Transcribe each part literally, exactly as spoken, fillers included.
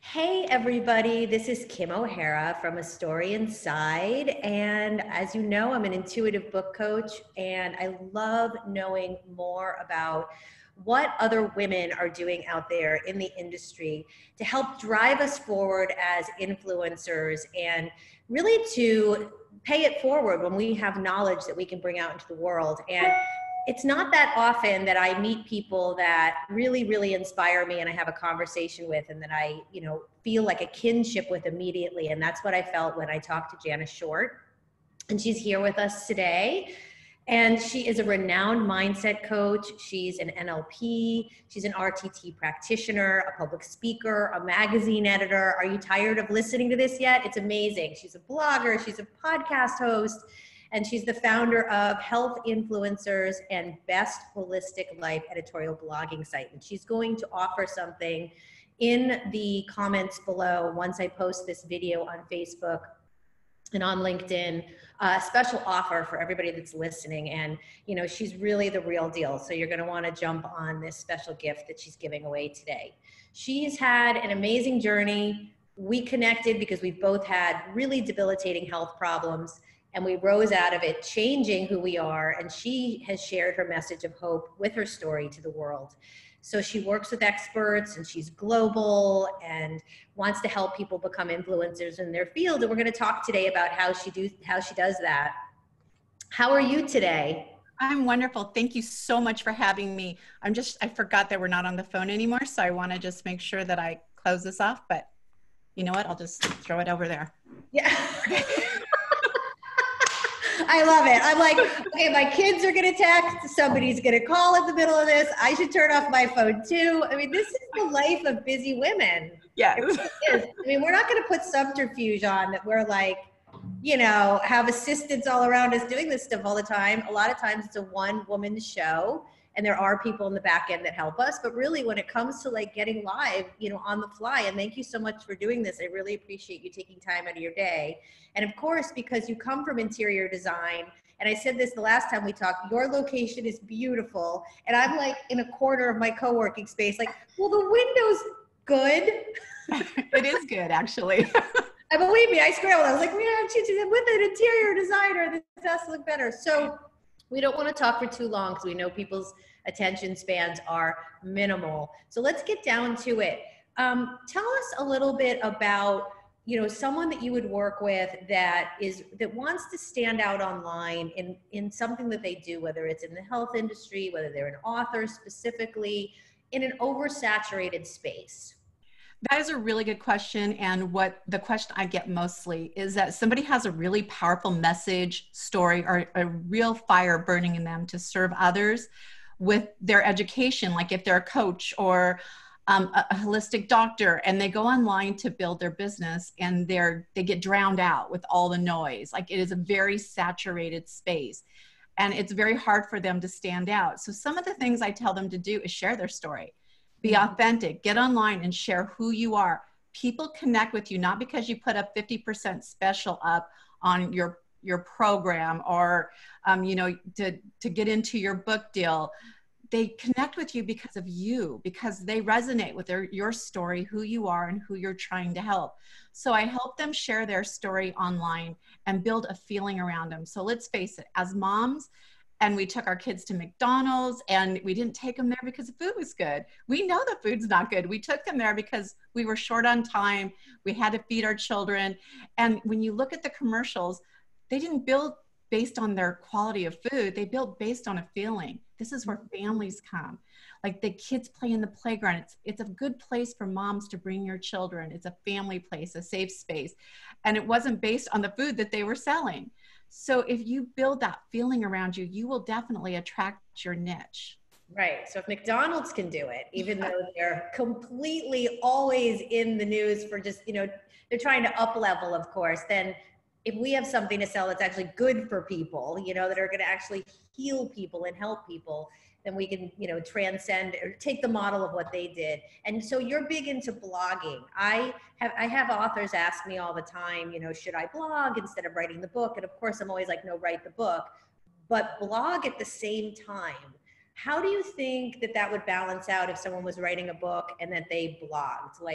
Hey everybody, this is Kim O'Hara from A Story Inside, and as you know, I'm an intuitive book coach, and I love knowing more about what other women are doing out there in the industry to help drive us forward as influencers and really to pay it forward when we have knowledge that we can bring out into the world. And it's not that often that I meet people that really, really inspire me and I have a conversation with and that I, you know, feel like a kinship with immediately. And that's what I felt when I talked to Jana Short. And she's here with us today. And she is a renowned mindset coach. She's an N L P. She's an R T T practitioner, a public speaker, a magazine editor. Are you tired of listening to this yet? It's amazing. She's a blogger. She's a podcast host. And she's the founder of Health Influencers and Best Holistic Life editorial blogging site. And she's going to offer something in the comments below once I post this video on Facebook and on LinkedIn, a special offer for everybody that's listening. And, you know, she's really the real deal. So you're going to want to jump on this special gift that she's giving away today. She's had an amazing journey. We connected because we've both had really debilitating health problems. And we rose out of it, changing who we are. And she has shared her message of hope with her story to the world. So she works with experts and she's global and wants to help people become influencers in their field. And we're going to talk today about how she do how she does that. How are you today? I'm wonderful. Thank you so much for having me. I'm just, I forgot that we're not on the phone anymore. So I want to just make sure that I close this off, but you know what? I'll just throw it over there. Yeah. I love it. I'm like, okay, my kids are going to text. Somebody's going to call in the middle of this. I should turn off my phone too. I mean, this is the life of busy women. Yes. It really is. I mean, we're not going to put subterfuge on that we're like, you know, have assistants all around us doing this stuff all the time. A lot of times it's a one woman show and there are people in the back end that help us. But really when it comes to like getting live, you know, on the fly, and thank you so much for doing this. I really appreciate you taking time out of your day. And of course, because you come from interior design, and I said this the last time we talked, your location is beautiful. And I'm like in a corner of my co-working space, like, well, the window's good. It is good, actually. And believe me, I scrambled. I was like, yeah, with an interior designer, this has to look better. So we don't want to talk for too long because we know people's attention spans are minimal. So let's get down to it. Um, tell us a little bit about, you know, someone that you would work with that is that wants to stand out online in, in something that they do, whether it's in the health industry, whether they're an author specifically, in an oversaturated space. That is a really good question. And what the question I get mostly is that somebody has a really powerful message, story, or a real fire burning in them to serve others with their education. Like if they're a coach or um, a, a holistic doctor, and they go online to build their business and they're, they get drowned out with all the noise. Like it is a very saturated space and it's very hard for them to stand out. So some of the things I tell them to do is share their story. Be authentic, get online and share who you are. People connect with you, not because you put a fifty percent special up on your, your program or, um, you know, to, to get into your book deal. They connect with you because of you, because they resonate with their, your story, who you are and who you're trying to help. So I help them share their story online and build a feeling around them. So let's face it, as moms, and we took our kids to McDonald's and we didn't take them there because the food was good. We know the food's not good. We took them there because we were short on time. We had to feed our children. And when you look at the commercials, they didn't build based on their quality of food. They built based on a feeling. This is where families come. Like the kids play in the playground. It's, it's a good place for moms to bring your children. It's a family place, a safe space. And it wasn't based on the food that they were selling. So if you build that feeling around you, you will definitely attract your niche. Right. So if McDonald's can do it, even though they're completely always in the news for just, you know, they're trying to up level, of course, then if we have something to sell that's actually good for people, you know, that are going to actually heal people and help people, then we can, you know, transcend or take the model of what they did. And so you're big into blogging. I have, I have authors ask me all the time, you know, should I blog instead of writing the book? And of course I'm always like, no, write the book, but blog at the same time. How do you think that that would balance out if someone was writing a book and that they blogged? Like,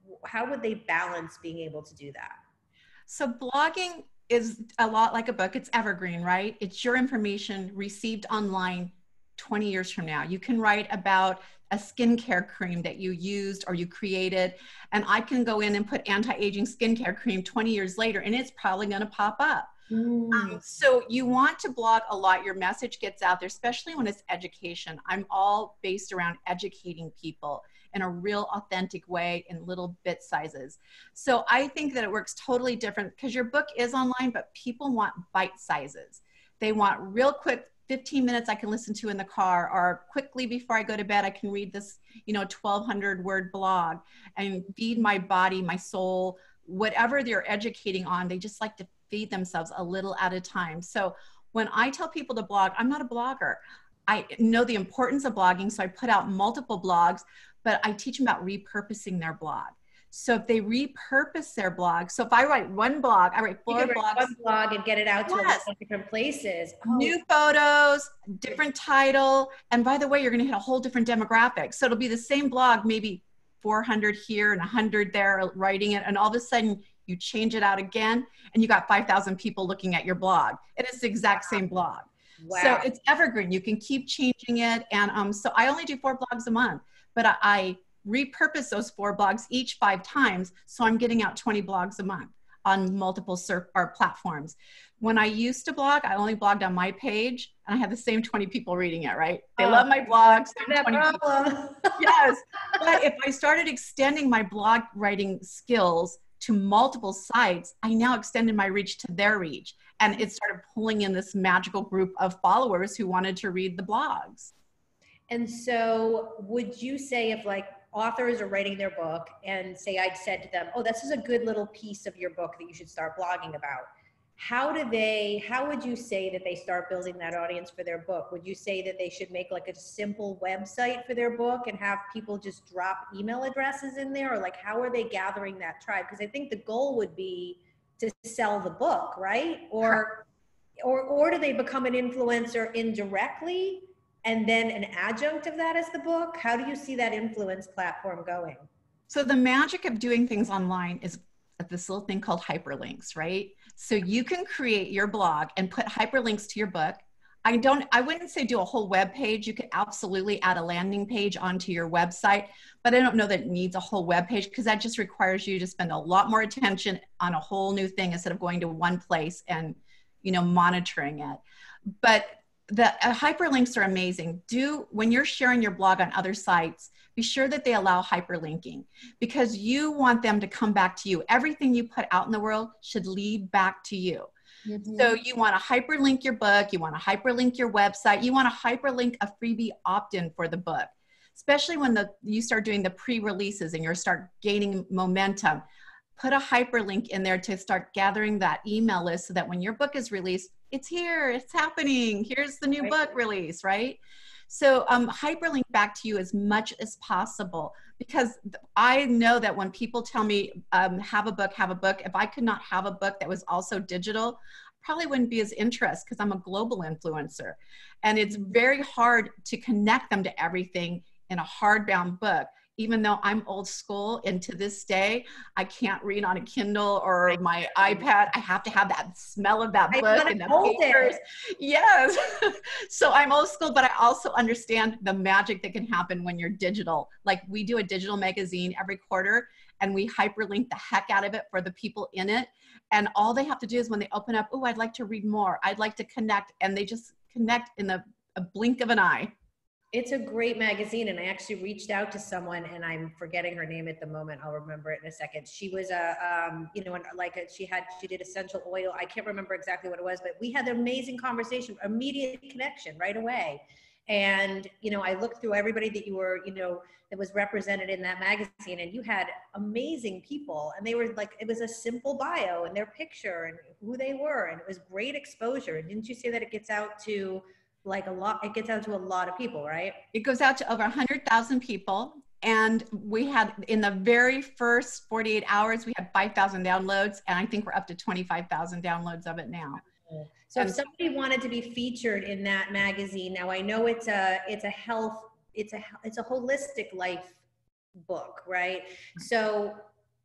how would they balance being able to do that? So blogging is a lot like a book. It's evergreen, right? It's your information received online twenty years from now. You can write about a skincare cream that you used or you created, and I can go in and put anti-aging skincare cream twenty years later, and it's probably going to pop up. Mm. Um, so you want to blog a lot. Your message gets out there, especially when it's education. I'm all based around educating people in a real authentic way in little bit sizes. So I think that it works totally different because your book is online, but people want bite sizes. They want real quick fifteen minutes I can listen to in the car, or quickly before I go to bed, I can read this, you know, twelve hundred word blog and feed my body, my soul, whatever they're educating on. They just like to feed themselves a little at a time. So when I tell people to blog, I'm not a blogger. I know the importance of blogging, so I put out multiple blogs, but I teach them about repurposing their blog. So if they repurpose their blog, so if I write one blog, I write You four could write blogs. one blog and get it out to a lot Yes. of different places. Oh, New photos, different title. And by the way, you're going to hit a whole different demographic. So it'll be the same blog, maybe four hundred here and one hundred there writing it. And all of a sudden you change it out again and you got five thousand people looking at your blog. And it's the exact same blog. wow. So it's evergreen. You can keep changing it. And um, so I only do four blogs a month, but I, I repurpose those four blogs each five times. So I'm getting out twenty blogs a month on multiple surf or platforms. When I used to blog, I only blogged on my page and I had the same twenty people reading it, right? They Oh, love my blogs. that twenty problem. Yes. But if I started extending my blog writing skills to multiple sites, I now extended my reach to their reach. And it started pulling in this magical group of followers who wanted to read the blogs. And so would you say if like authors are writing their book and say I'd said to them, oh, this is a good little piece of your book that you should start blogging about. How do they, how would you say that they start building that audience for their book? Would you say that they should make like a simple website for their book and have people just drop email addresses in there? Or like, how are they gathering that tribe? Because I think the goal would be to sell the book, right? Or, or, or do they become an influencer indirectly and then an adjunct of that as the book? How do you see that influence platform going? So the magic of doing things online is this little thing called hyperlinks, right? So you can create your blog and put hyperlinks to your book. I don't, I wouldn't say do a whole web page. You could absolutely add a landing page onto your website, but I don't know that it needs a whole web page because that just requires you to spend a lot more attention on a whole new thing instead of going to one place and, you know, monitoring it. But the uh, hyperlinks are amazing. Do, when you're sharing your blog on other sites, be sure that they allow hyperlinking because you want them to come back to you. Everything you put out in the world should lead back to you. Mm-hmm. So you want to hyperlink your book, you want to hyperlink your website, you want to hyperlink a freebie opt-in for the book, especially when the, you start doing the pre-releases and you start gaining momentum. Put a hyperlink in there to start gathering that email list so that when your book is released, it's here, it's happening, here's the new right. book release, right? So um, hyperlink back to you as much as possible because I know that when people tell me um, have a book, have a book, if I could not have a book that was also digital, probably wouldn't be as interested because I'm a global influencer. And it's very hard to connect them to everything in a hardbound book. Even though I'm old school and to this day, I can't read on a Kindle or my iPad. I have to have that smell of that book and the papers. Yes. So I'm old school, but I also understand the magic that can happen when you're digital. Like we do a digital magazine every quarter and we hyperlink the heck out of it for the people in it. And all they have to do is when they open up, oh, I'd like to read more. I'd like to connect. And they just connect in the a blink of an eye. It's a great magazine, and I actually reached out to someone, and I'm forgetting her name at the moment. I'll remember it in a second. She was a, um, you know, like a, she had, she did essential oil. I can't remember exactly what it was, but we had an amazing conversation, immediate connection right away. And, you know, I looked through everybody that you were, you know, that was represented in that magazine, and you had amazing people, and they were like, it was a simple bio and their picture and who they were, and it was great exposure. And didn't you say that it gets out to like a lot, it gets out to a lot of people, right? It goes out to over one hundred thousand people. And we had, in the very first forty-eight hours, we had five thousand downloads. And I think we're up to twenty-five thousand downloads of it now. So if somebody wanted to be featured in that magazine, now I know it's a, it's a health, it's a, it's a holistic life book, right? So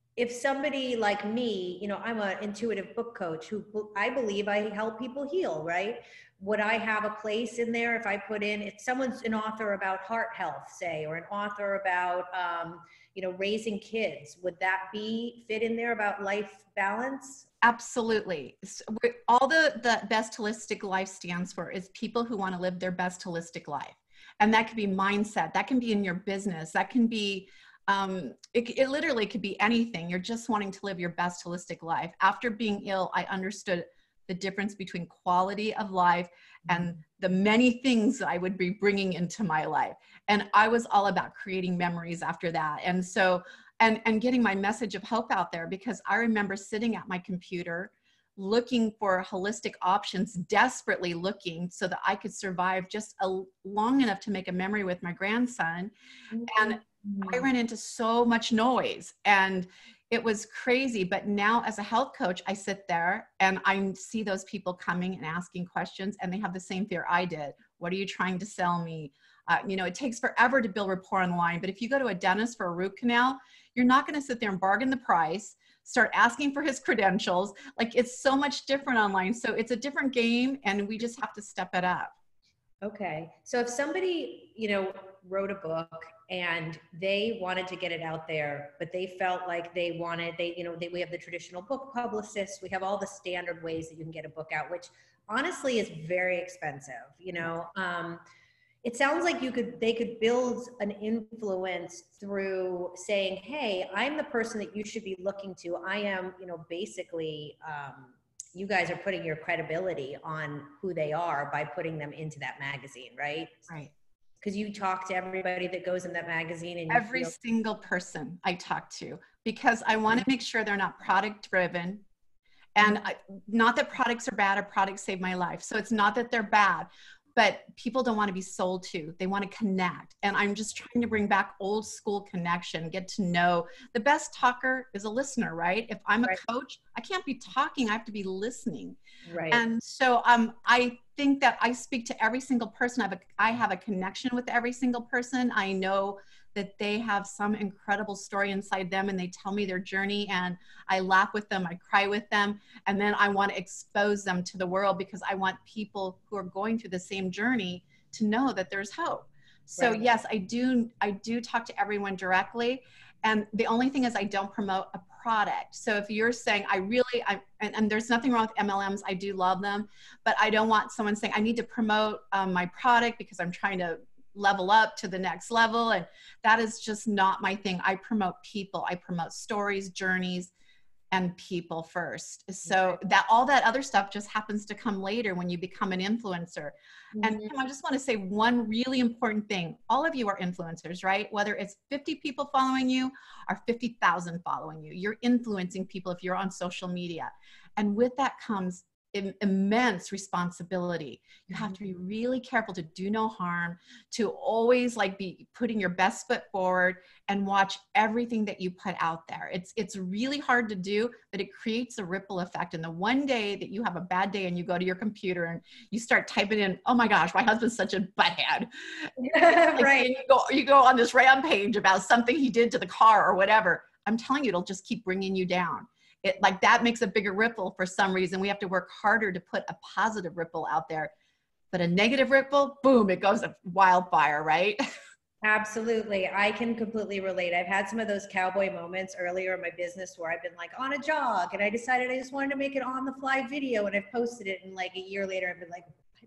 if somebody like me, you know, I'm an intuitive book coach who I believe I help people heal, right? Would I have a place in there if I put in, if someone's an author about heart health, say, or an author about, um, you know, raising kids, would that be fit in there about life balance? Absolutely. So we're- all the, the best holistic life stands for is people who want to live their best holistic life. And that could be mindset. That can be in your business. That can be, um, it, it literally could be anything. You're just wanting to live your best holistic life. After being ill, I understood the difference between quality of life and the many things I would be bringing into my life. And I was all about creating memories after that. And so and and getting my message of hope out there, because I remember sitting at my computer looking for holistic options, desperately looking so that I could survive just a long enough to make a memory with my grandson. And I Mhm. ran into so much noise and it was crazy. But now as a health coach, I sit there and I see those people coming and asking questions, and they have the same fear I did. What are you trying to sell me? Uh, you know, it takes forever to build rapport online, but if you go to a dentist for a root canal, you're not going to sit there and bargain the price, start asking for his credentials. Like, it's so much different online. So it's a different game, and we just have to step it up. Okay. So if somebody, you know, wrote a book and they wanted to get it out there, but they felt like they wanted, they, you know, they, we have the traditional book publicists, we have all the standard ways that you can get a book out, which honestly is very expensive, you know. Um, it sounds like you could, they could build an influence through saying, hey, I'm the person that you should be looking to. I am, you know, basically, um, you guys are putting your credibility on who they are by putting them into that magazine, right? Right. Because you talk to everybody that goes in that magazine and you Every feel. single person I talk to, because I want to make sure they're not product driven. And I, not that products are bad or products save my life. So it's not that they're bad, but people don't want to be sold to. They want to connect. And I'm just trying to bring back old school connection, get to know. The best talker is a listener, right? If I'm a Right. coach, I can't be talking, I have to be listening. Right. And so um, I think that I speak to every single person. I have, a, I have a connection with every single person. I know that they have some incredible story inside them, and they tell me their journey, and I laugh with them, I cry with them, and then I want to expose them to the world, because I want people who are going through the same journey to know that there's hope. So Right. yes, I do, I do talk to everyone directly. And the only thing is I don't promote a product. So if you're saying, I really, I, and, and there's nothing wrong with M L Ms, I do love them, but I don't want someone saying, I need to promote um, my product because I'm trying to level up to the next level. And that is just not my thing. I promote people. I promote stories, journeys, and people first. So that all that other stuff just happens to come later when you become an influencer. And Mhm. Kim, I just want to say one really important thing. All of you are influencers, right? Whether it's fifty people following you or fifty thousand following you, you're influencing people if you're on social media. And with that comes im- immense responsibility. You have to be really careful to do no harm, to always like be putting your best foot forward and watch everything that you put out there. It's it's really hard to do, but it creates a ripple effect. And the one day that you have a bad day and you go to your computer and you start typing in, oh my gosh, my husband's such a butthead. Like, Right. and you go you go on this rampage about something he did to the car or whatever. I'm telling you, it'll just keep bringing you down. It like that makes a bigger ripple for some reason. We have to work harder to put a positive ripple out there. But a negative ripple, boom, it goes a wildfire, right? Absolutely. I can completely relate. I've had some of those cowboy moments earlier in my business where I've been like on a jog and I decided I just wanted to make it on the fly video, and I've posted it, and like a year later I've been like,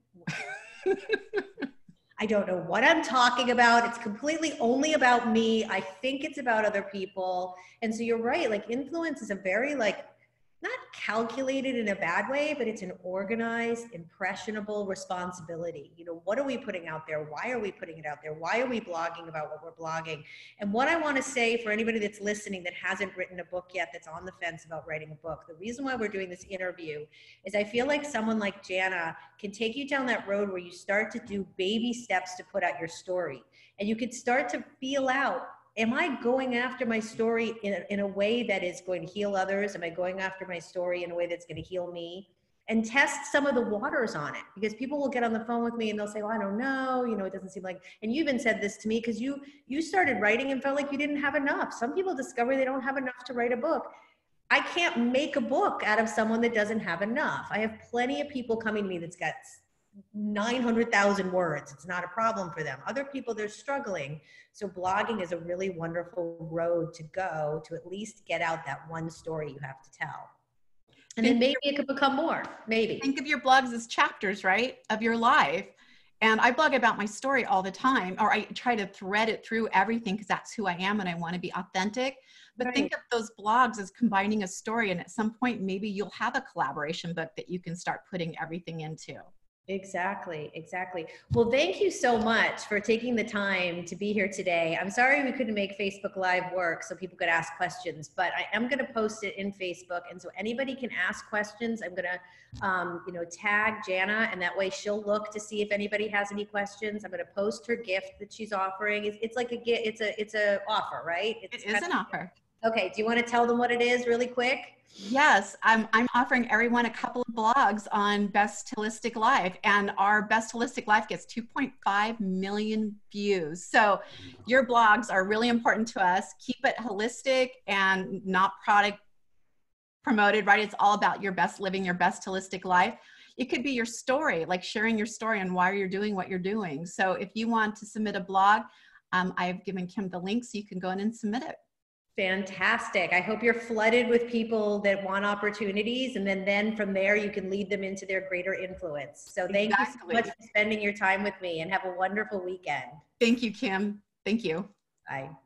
I don't know what I'm talking about. It's completely only about me. I think it's about other people. And so you're right. Like influence is a very like, not calculated in a bad way, but it's an organized, impressionable responsibility. You know, what are we putting out there? Why are we putting it out there? Why are we blogging about what we're blogging? And what I want to say for anybody that's listening that hasn't written a book yet, that's on the fence about writing a book, the reason why we're doing this interview is I feel like someone like Jana can take you down that road where you start to do baby steps to put out your story. And you could start to feel out, am I going after my story in a, in a way that is going to heal others? Am I going after my story in a way that's going to heal me? and test some of the waters on it, because people will get on the phone with me and they'll say, well, I don't know, you know, it doesn't seem like, and you even said this to me because you, you started writing and felt like you didn't have enough. Some people discover they don't have enough to write a book. I can't make a book out of someone that doesn't have enough. I have plenty of people coming to me that's got nine hundred thousand words. It's not a problem for them. Other people, they're struggling. So blogging is a really wonderful road to go to at least get out that one story you have to tell. And think then maybe it could become more, maybe. Think of your blogs as chapters, right, of your life. And I blog about my story all the time, or I try to thread it through everything because that's who I am and I want to be authentic. But Right. think of those blogs as combining a story. And at some point, maybe you'll have a collaboration book that you can start putting everything into. Exactly, exactly. Well, thank you so much for taking the time to be here today. I'm sorry we couldn't make Facebook Live work so people could ask questions, but I am going to post it in Facebook, and so anybody can ask questions. I'm going to, um, you know, tag Jana, and that way she'll look to see if anybody has any questions. I'm going to post her gift that she's offering. It's, it's like a gift. It's a it's a offer, right? It's It is an offer. Okay. Do you want to tell them what it is really quick? Yes, I'm, I'm offering everyone a couple of blogs on Best Holistic Life, and our Best Holistic Life gets two point five million views. So your blogs are really important to us. Keep it holistic and not product promoted, right? It's all about your best, living your best holistic life. It could be your story, like sharing your story and why you're doing what you're doing. So if you want to submit a blog, um, I've given Kim the link so you can go in and submit it. Fantastic. I hope you're flooded with people that want opportunities, and then, then from there you can lead them into their greater influence. So thank Exactly. you so much for spending your time with me, and have a wonderful weekend. Thank you, Kim. Thank you. Bye.